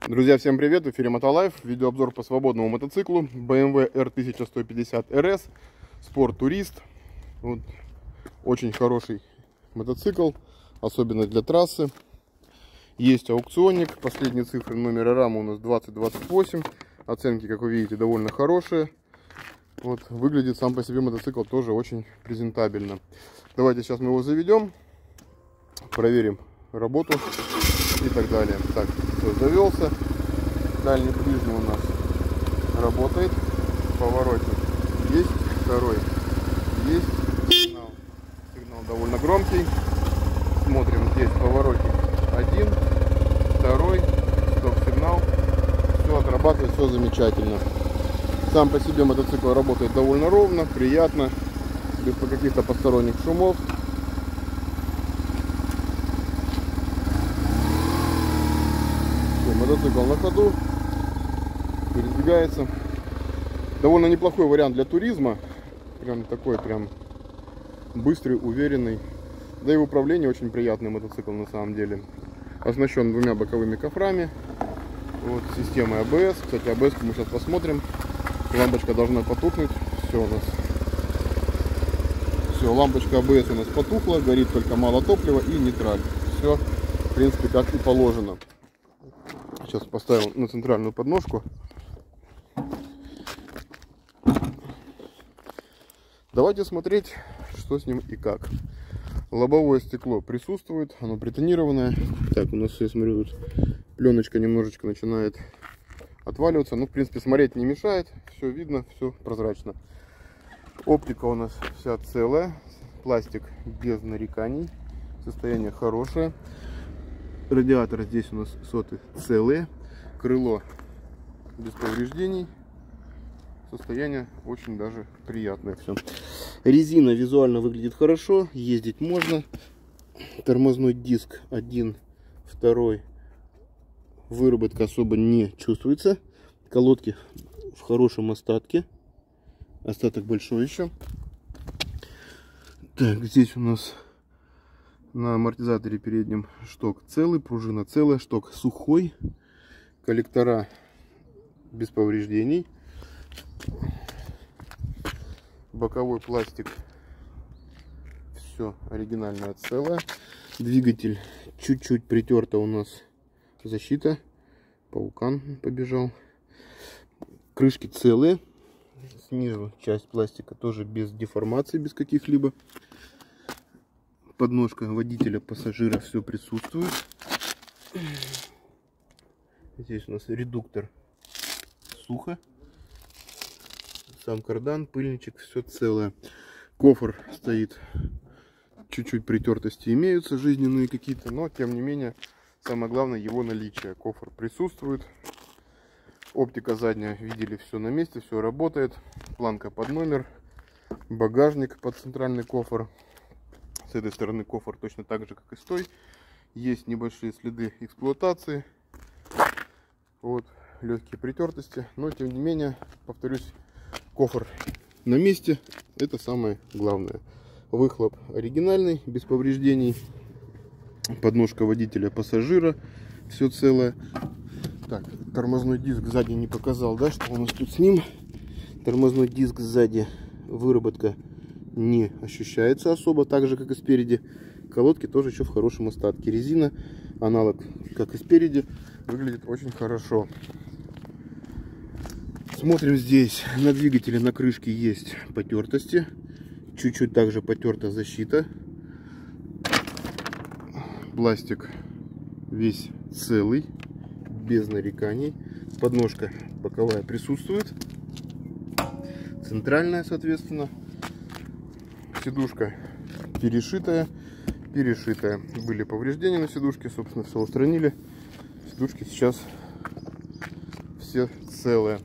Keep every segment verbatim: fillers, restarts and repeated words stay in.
Друзья, всем привет! В эфире Мотолайф. Видеообзор по свободному мотоциклу бэ эм вэ эр тысяча сто пятьдесят эр эс Sport Tourist. Вот. Очень хороший мотоцикл, особенно для трассы. Есть аукционник. Последние цифры номера рамы у нас двадцать двадцать восемь. Оценки, как вы видите, довольно хорошие. Вот. Выглядит сам по себе мотоцикл тоже очень презентабельно. Давайте сейчас мы его заведем, проверим работу и так далее. Так, все, завелся. Дальний ближний у нас работает. Поворотник есть. Второй есть. Сигнал, сигнал довольно громкий. Смотрим, здесь поворотник один, второй, стоп-сигнал. Все отрабатывает, все замечательно. Сам по себе мотоцикл работает довольно ровно, приятно, без каких-то посторонних шумов. Мотоцикл на ходу, передвигается. Довольно неплохой вариант для туризма. Прям такой, прям быстрый, уверенный. Да и в управлении очень приятный мотоцикл на самом деле. Оснащен двумя боковыми кофрами. Вот, системой а бэ эс. Кстати, а бэ эс мы сейчас посмотрим. Лампочка должна потухнуть. Все у нас. Все, лампочка а бэ эс у нас потухла. Горит только мало топлива и нейтраль. Все, в принципе, как и положено. Сейчас поставил на центральную подножку. Давайте смотреть, что с ним и как. Лобовое стекло присутствует, оно притонированное. Так, у нас, я смотрю, тут пленочка немножечко начинает отваливаться. Ну, в принципе, смотреть не мешает. Все видно, все прозрачно. Оптика у нас вся целая. Пластик без нареканий. Состояние хорошее. Радиатор здесь у нас соты целые. Крыло без повреждений. Состояние очень даже приятное все. Резина визуально выглядит хорошо. Ездить можно. Тормозной диск один, второй. Выработка особо не чувствуется. Колодки в хорошем остатке. Остаток большой еще. Так, здесь у нас на амортизаторе переднем шток целый, пружина целая, шток сухой, коллектора без повреждений, боковой пластик все оригинальное целое, двигатель чуть-чуть притерта у нас защита, паукан побежал, крышки целые, снизу часть пластика тоже без деформации, без каких-либо. Подножка водителя, пассажира, все присутствует. Здесь у нас редуктор сухо. Сам кардан, пыльничек, все целое. Кофр стоит. Чуть-чуть притертости имеются, жизненные какие-то, но тем не менее, самое главное его наличие. Кофр присутствует. Оптика задняя, видели, все на месте, все работает. Планка под номер. Багажник под центральный кофр. С этой стороны кофр точно так же, как и с той. Есть небольшие следы эксплуатации. Вот, легкие притертости. Но, тем не менее, повторюсь, кофр на месте. Это самое главное. Выхлоп оригинальный, без повреждений. Подножка водителя, пассажира. Все целое. Так, тормозной диск сзади не показал, да, что у нас тут с ним. Тормозной диск сзади, выработка не ощущается особо, так же как и спереди. Колодки тоже еще в хорошем остатке. Резина, аналог как и спереди, выглядит очень хорошо. Смотрим здесь. На двигателе, на крышке есть потертости. Чуть-чуть также потерта защита. Пластик весь целый, без нареканий. Подножка боковая присутствует. Центральная, соответственно. Сидушка перешитая, перешитая. Были повреждения на сидушке, собственно, все устранили. Сидушки сейчас все целые.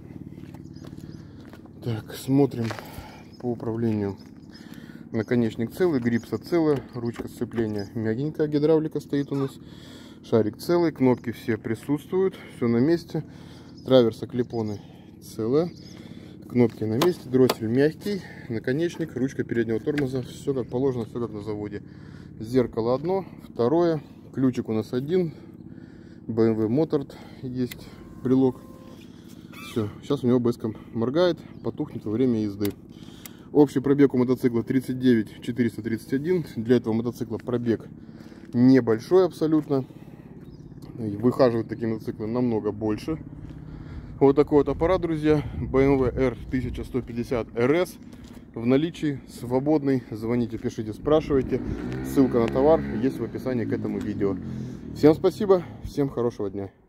Так, смотрим по управлению. Наконечник целый, грипса целая, ручка сцепления мягенькая, гидравлика стоит у нас. Шарик целый, кнопки все присутствуют, все на месте. Траверса, клепоны целая. Кнопки на месте, дроссель мягкий, наконечник, ручка переднего тормоза, все как положено, все как на заводе. Зеркало одно, второе, ключик у нас один, бэ эм вэ Motorrad есть брелок. Все, сейчас у него бэ эс ка моргает, потухнет во время езды. Общий пробег у мотоцикла тридцать девять четыреста тридцать один. Для этого мотоцикла пробег небольшой абсолютно. Выхаживать такие мотоциклы намного больше. Вот такой вот аппарат, друзья. бэ эм вэ эр тысяча сто пятьдесят эр эс в наличии, свободный. Звоните, пишите, спрашивайте. Ссылка на товар есть в описании к этому видео. Всем спасибо, всем хорошего дня.